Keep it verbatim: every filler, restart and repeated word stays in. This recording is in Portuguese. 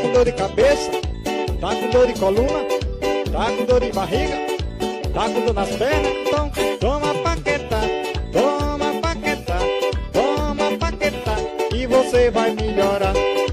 com dor de cabeça, tá com dor de coluna, tá com dor de barriga, tá com dor nas pernas, então toma Paquetá, toma Paquetá, toma Paquetá, e você vai melhorar.